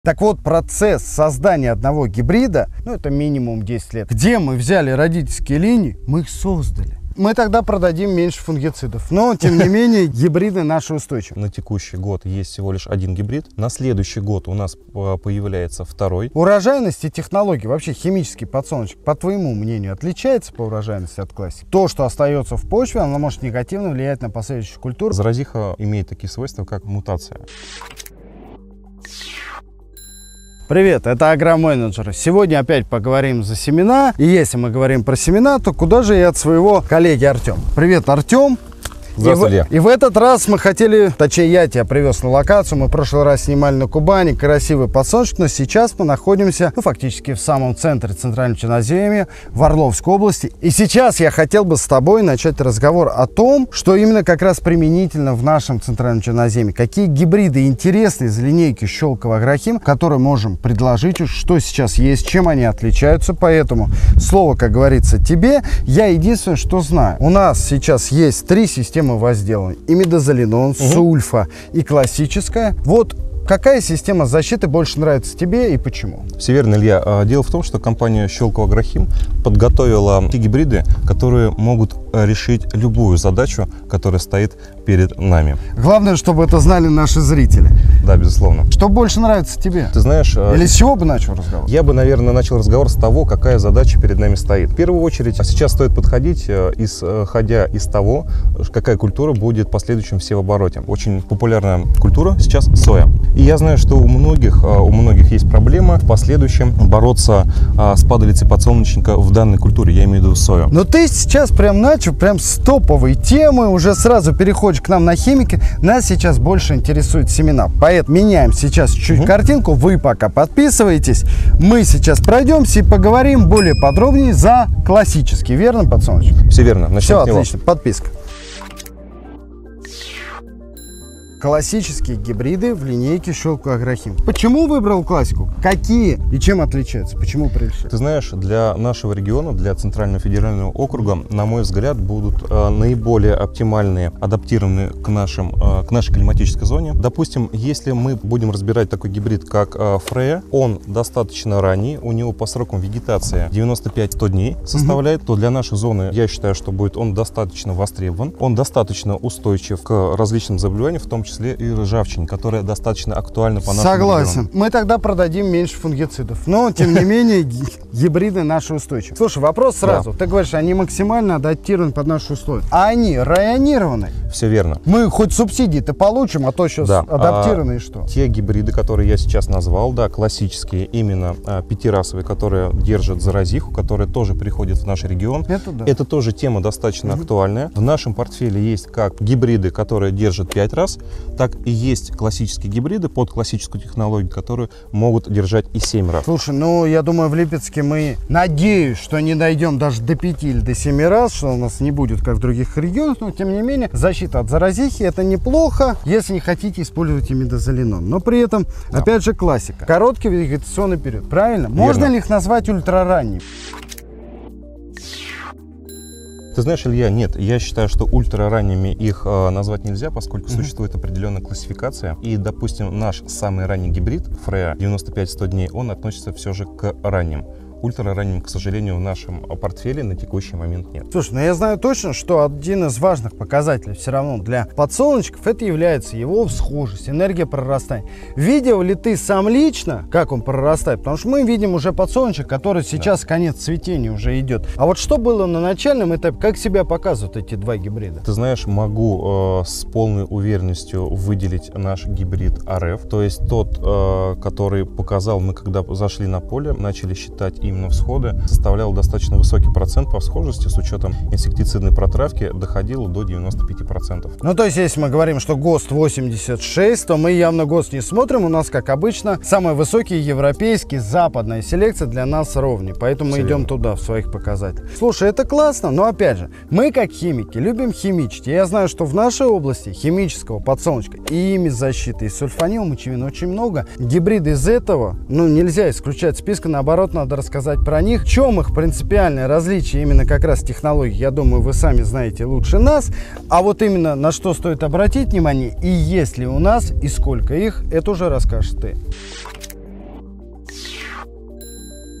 Так вот, процесс создания одного гибрида, это минимум 10 лет. Где мы взяли родительские линии, мы их создали. Мы тогда продадим меньше фунгицидов, но, тем не менее, гибриды наши устойчивы. На текущий год есть всего лишь один гибрид. На следующий год у нас появляется второй. Урожайность и технологии, вообще химический подсолнечник, по твоему мнению, отличается по урожайности от классики? То, что остается в почве, оно может негативно влиять на последующую культуру. Заразиха имеет такие свойства, как мутация. Привет, это агроменеджеры. Сегодня опять поговорим за семена. И если мы говорим про семена, то куда же и от своего коллеги Артема. Привет, Артем. Здравствуйте. И в этот раз мы хотели, точнее я тебя привез на локацию, мы в прошлый раз снимали на Кубани, красивый подсолнечник, но сейчас мы находимся, фактически в самом центре Центрального Черноземья, в Орловской области. И сейчас я хотел бы с тобой начать разговор о том, что именно как раз применительно в нашем Центральном Черноземье, какие гибриды интересны из линейки Щелково Агрохим, которые можем предложить, что сейчас есть, чем они отличаются. Поэтому слово, как говорится, тебе. Я единственное, что знаю. У нас сейчас есть 3 системы возделывания: имидазолинон, сульфа и классическая. Вот какая система защиты больше нравится тебе и почему? Все верно, Илья. Дело в том, что компания Щелково Агрохим подготовила те гибриды, которые могут решить любую задачу, которая стоит перед нами. Главное, чтобы это знали наши зрители. Да, безусловно. Что больше нравится тебе? Ты знаешь... Или с чего бы начал разговор? Я бы, наверное, начал разговор с того, какая задача перед нами стоит. В первую очередь, сейчас стоит подходить, исходя из того, какая культура будет в последующем севообороте. Очень популярная культура сейчас соя. И я знаю, что у многих есть проблема в последующем бороться с падалицей подсолнечника в данной культуре, я имею в виду сою. Но ты сейчас начал с топовой темы, уже сразу переходишь к нам на химики. Нас сейчас больше интересуют семена. Поэтому меняем сейчас чуть-чуть картинку. Вы пока подписывайтесь. Мы сейчас пройдемся и поговорим более подробнее за классический, верно, подсолнечник? Все верно. Начнем Все с него. отлично. Подписка. Классические гибриды в линейке Щелково Агрохим. Почему выбрал классику? Какие и чем отличаются? Почему пришли? Ты знаешь, для нашего региона, для Центрального федерального округа, на мой взгляд, будут наиболее оптимальные, адаптированные к нашей климатической зоне. Допустим, если мы будем разбирать такой гибрид, как Freya, он достаточно ранний, у него по срокам вегетации 95-100 дней составляет, то для нашей зоны, я считаю, что будет он достаточно востребован, он достаточно устойчив к различным заболеваниям, в том числе и ржавчине, которая достаточно актуальна по нашему Согласен. региону. Мы тогда продадим меньше фунгицидов. Но, тем не менее, гибриды наши устойчивы. Слушай, вопрос сразу. Ты говоришь, они максимально адаптированы под наши условия. А они районированы? Все верно. Мы хоть субсидии-то получим, а то сейчас адаптированы и что? Те гибриды, которые я сейчас назвал, да, классические, именно пятирасовые, которые держат заразиху, которые тоже приходят в наш регион. Это тоже тема достаточно актуальная. В нашем портфеле есть как гибриды, которые держат 5 раз, так и есть классические гибриды под классическую технологию, которые могут держать и 7 раз. Слушай, я думаю, в Липецке мы, надеюсь, что не дойдем даже до 5 или до 7 раз, что у нас не будет, как в других регионах, но, тем не менее, защита от заразихи — это неплохо, если не хотите использовать имидазолинон. Но при этом, опять же, классика. Короткий вегетационный период, правильно? Верно. Можно ли их назвать ультраранними? Ты знаешь, Илья, нет, я считаю, что ультраранними их назвать нельзя, поскольку существует определенная классификация. И, допустим, наш самый ранний гибрид, Freya, 95-100 дней, он относится все же к ранним. Ультраранним, к сожалению, в нашем портфеле на текущий момент нет. Слушай, я знаю точно, что один из важных показателей все равно для подсолнечников — это является его всхожесть, энергия прорастания. Видел ли ты сам лично, как он прорастает? Потому что мы видим уже подсолнечник, который сейчас конец цветения уже идет. А вот что было на начальном этапе? Как себя показывают эти 2 гибрида? Ты знаешь, могу с полной уверенностью выделить наш гибрид РФ, то есть тот, который показал, мы когда зашли на поле, начали считать именно всходы, составлял достаточно высокий процент по всхожести, с учетом инсектицидной протравки доходило до 95%. То есть, если мы говорим, что ГОСТ 86, то мы явно ГОСТ не смотрим. У нас, как обычно, самый высокий европейский, западная селекция для нас ровней. Поэтому мы идем туда в своих показателях. Слушай, это классно, но опять же, мы как химики любим химичить. И я знаю, что в нашей области химического подсолнечника и имидозащиты, и сульфанил, мочевин очень много. Гибриды из этого, нельзя исключать списка, наоборот, надо рассказать про них. В чем их принципиальное различие именно как раз технологий, я думаю, вы сами знаете лучше нас. А вот именно на что стоит обратить внимание, и есть ли у нас, и сколько их, это уже расскажешь ты.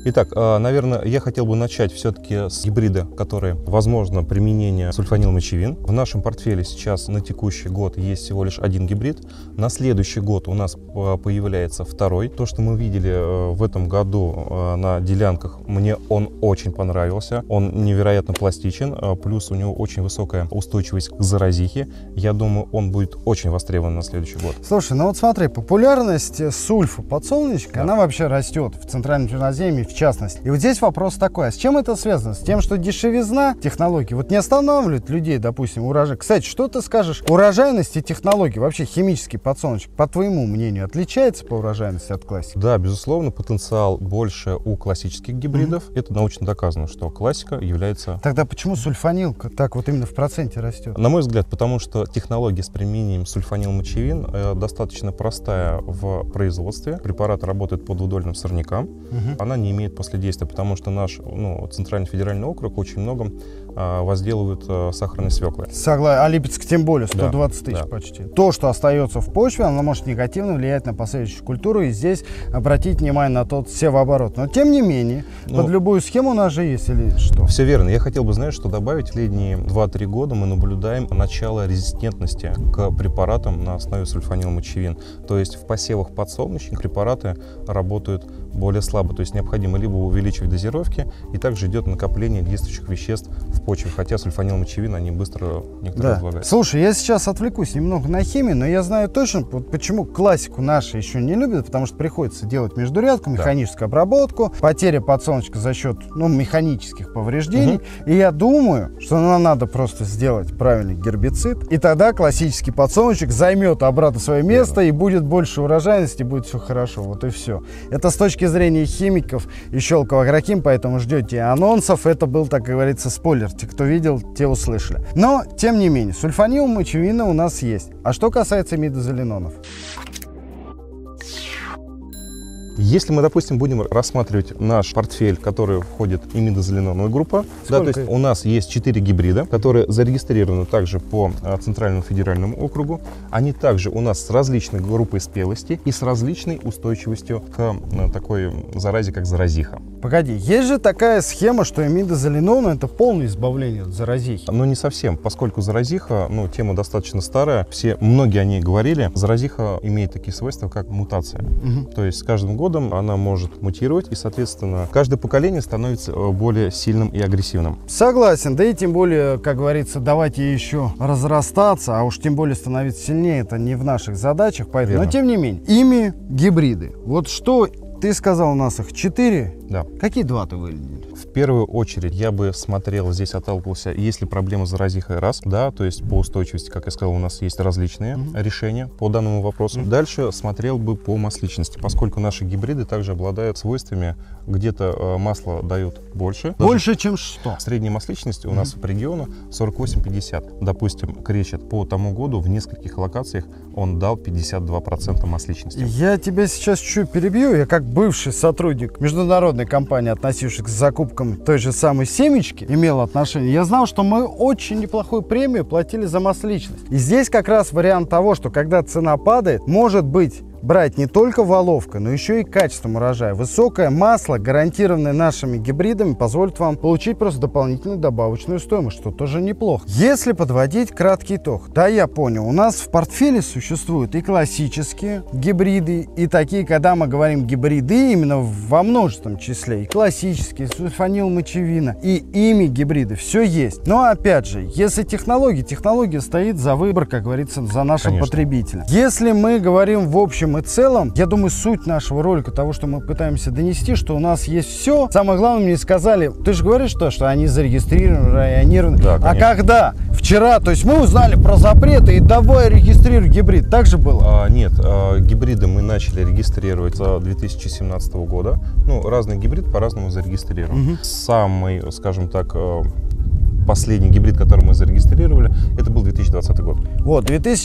Итак, наверное, я хотел бы начать все-таки с гибрида, который, возможно, применение сульфанилмочевин. В нашем портфеле сейчас на текущий год есть всего лишь один гибрид. На следующий год у нас появляется второй. То, что мы видели в этом году на делянках, мне он очень понравился. Он невероятно пластичен, плюс у него очень высокая устойчивость к заразихе. Я думаю, он будет очень востребован на следующий год. Слушай, ну вот смотри, популярность сульфа подсолнечника, она вообще растет в Центральном Черноземье в частности. И вот здесь вопрос такой, а с чем это связано? С тем, что дешевизна технологий вот не останавливает людей, допустим, урожай. Кстати, что ты скажешь? Урожайность и технологии, вообще химический подсолнечник, по твоему мнению, отличается по урожайности от классики? Да, безусловно, потенциал больше у классических гибридов. Это научно доказано, что классика является... Тогда почему сульфанил так вот именно в проценте растет? На мой взгляд, потому что технология с применением сульфанилмочевин достаточно простая в производстве. Препарат работает по двудольным сорнякам. Она не имеет последействия, потому что наш Центральный федеральный округ очень многом возделывают сахарной свеклы. Согласен. А Липецк тем более, 120 тысяч да. почти. То, что остается в почве, оно может негативно влиять на последующую культуру. И здесь обратить внимание на тот севооборот. Но тем не менее, под любую схему у нас же есть или что? Все верно. Я хотел бы, знаешь, что добавить. В последние 2-3 года мы наблюдаем начало резистентности к препаратам на основе сульфанилмочевин. То есть в посевах подсолнечника препараты работают более слабо. То есть необходимо либо увеличивать дозировки, и также идет накопление действующих веществ в почве. Хотя сульфанилмочевин, они быстро некоторые разлагаются. Слушай, я сейчас отвлекусь немного на химию, но я знаю точно, почему классику наши еще не любят, потому что приходится делать междурядку, механическую обработку, потеря подсолнечника за счет механических повреждений. И я думаю, что нам надо просто сделать правильный гербицид, и тогда классический подсолнечник займет обратно свое место, и будет больше урожайности, будет все хорошо. Вот и все. Это с точки зрения химиков и Щелково Агрохим, поэтому ждете анонсов. Это был, так говорится, спойлер. Те, кто видел, те услышали. Но, тем не менее, сульфанилмочевина у нас есть. А что касается имидозоленонов? Если мы, допустим, будем рассматривать наш портфель, в который входит имидозоленоновая группа, то есть у нас есть 4 гибрида, которые зарегистрированы также по Центральному федеральному округу. Они также у нас с различной группой спелости и с различной устойчивостью к такой заразе, как заразиха. Погоди, есть же такая схема, что имидозоленон — это полное избавление от заразихи. Но не совсем, поскольку заразиха, тема достаточно старая, многие о ней говорили. Заразиха имеет такие свойства, как мутация. То есть с каждым годом она может мутировать, и, соответственно, каждое поколение становится более сильным и агрессивным. Согласен, да и тем более, как говорится, давайте еще разрастаться, а уж тем более становиться сильнее, это не в наших задачах, поэтому. Верно. Но тем не менее, ими гибриды. Вот что ты сказал, у нас их 4? Да. Какие 2 ты выделили? В первую очередь я бы смотрел, здесь отталкивался, есть ли проблема с заразихой, то есть по устойчивости, как я сказал, у нас есть различные решения по данному вопросу. Дальше смотрел бы по масличности, поскольку наши гибриды также обладают свойствами, где-то масло дают больше. Больше, чем что? Средняя масличность у нас по региону 48-50. Допустим, кречет по тому году в нескольких локациях он дал 52% масличности. Я тебя сейчас чуть перебью. Я как бывший сотрудник международной компании, относившись к закупкам той же самой семечки, имел отношение. Я знал, что мы очень неплохую премию платили за масличность. И здесь как раз вариант того, что когда цена падает, может быть, брать не только воловка, но еще и качеством урожая. Высокое масло, гарантированное нашими гибридами, позволит вам получить просто дополнительную добавочную стоимость, что тоже неплохо. Если подводить краткий итог, да, я понял, у нас в портфеле существуют и классические гибриды, и такие, когда мы говорим гибриды, именно во множественном числе, и классические, сульфанилмочевина, и ими гибриды, все есть. Но опять же, если технология стоит за выбор, как говорится, за нашим потребителем. Если мы говорим в общем и целом, я думаю, суть нашего ролика, того, что мы пытаемся донести, что у нас есть все. Самое главное, мне сказали, ты же говоришь что они зарегистрированы, районированы. Да, а когда? Вчера, то есть мы узнали про запреты и давай регистрируй гибрид. Так же было? Нет, гибриды мы начали регистрировать с 2017 года. Разный гибрид по-разному зарегистрирован. Самый, скажем так, последний гибрид, который мы зарегистрировали, это был 2020 год. Вот,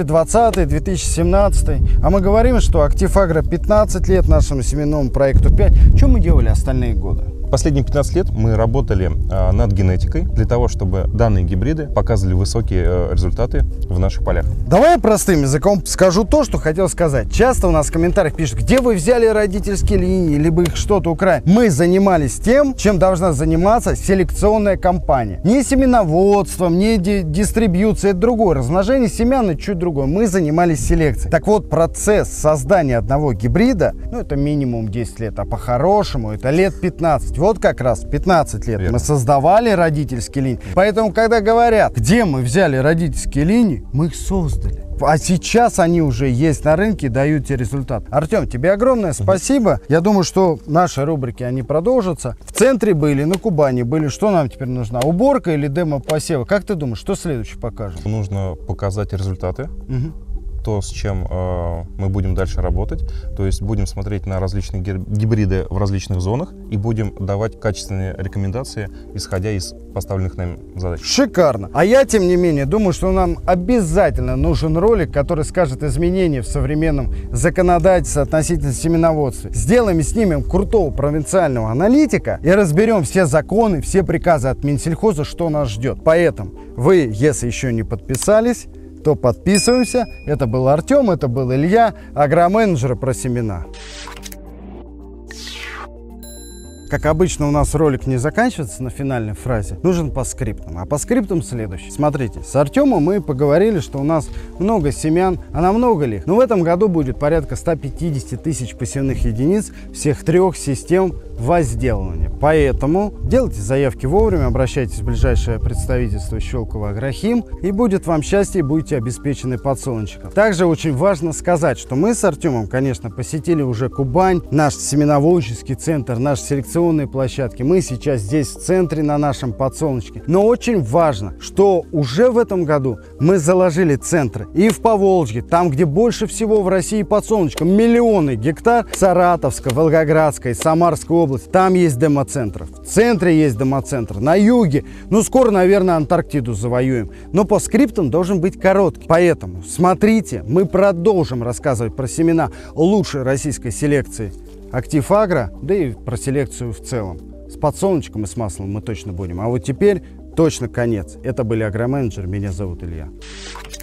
2020, 2017. А мы говорим, что Актив Агро 15 лет, нашему семенному проекту 5. Что мы делали остальные годы? Последние 15 лет мы работали над генетикой для того, чтобы данные гибриды показывали высокие результаты в наших полях. Давай я простым языком скажу то, что хотел сказать. Часто у нас в комментариях пишут, где вы взяли родительские линии, либо их что-то украли. Мы занимались тем, чем должна заниматься селекционная компания. Не семеноводством, не дистрибьюцией, это другое. Размножение семян — это чуть другое. Мы занимались селекцией. Так вот, процесс создания одного гибрида, ну, это минимум 10 лет, а по-хорошему это лет 15. Вот как раз 15 лет мы создавали родительские линии. Поэтому, когда говорят, где мы взяли родительские линии, мы их создали. А сейчас они уже есть на рынке и дают тебе результат. Артем, тебе огромное спасибо. Я думаю, что наши рубрики, они продолжатся. В центре были, на Кубани были. Что нам теперь нужна? Уборка или демо-посева? Как ты думаешь, что следующее покажем? Нужно показать результаты. То, с чем мы будем дальше работать. То есть будем смотреть на различные гибриды в различных зонах и будем давать качественные рекомендации, исходя из поставленных нами задач. Шикарно. А я, тем не менее, думаю, что нам обязательно нужен ролик, который скажет изменения в современном законодательстве относительно семеноводства. Сделаем и снимем крутого провинциального аналитика и разберем все законы, все приказы от Минсельхоза, что нас ждет. Поэтому вы, если еще не подписались, то подписываемся. Это был Артем, это был Илья, агроменеджеры про семена. Как обычно, у нас ролик не заканчивается на финальной фразе, нужен по скриптам. А по скриптам следующий. Смотрите, с Артемом мы поговорили, что у нас много семян, а на много ли их? Но в этом году будет порядка 150 тысяч посевных единиц всех 3 систем возделывания. Поэтому делайте заявки вовремя, обращайтесь в ближайшее представительство Щелково Агрохим, и будет вам счастье, и будете обеспечены подсолнечником. Также очень важно сказать, что мы с Артемом, конечно, посетили уже Кубань, наш семеноводческий центр, наш селекционные площадки. Мы сейчас здесь в центре на нашем подсолнечке. Но очень важно, что уже в этом году мы заложили центры и в Поволжье, там, где больше всего в России подсолнечка, миллионы гектар, Саратовской, Волгоградской, Самарской области. Там есть демо-центры. В центре есть демо-центр. На юге. Ну, скоро, наверное, Антарктиду завоюем. Но по скриптам должен быть короткий. Поэтому смотрите, мы продолжим рассказывать про семена лучшей российской селекции Актив Агро, да и про селекцию в целом. С подсолнечком и с маслом мы точно будем. А вот теперь точно конец. Это были агроменеджеры. Меня зовут Илья.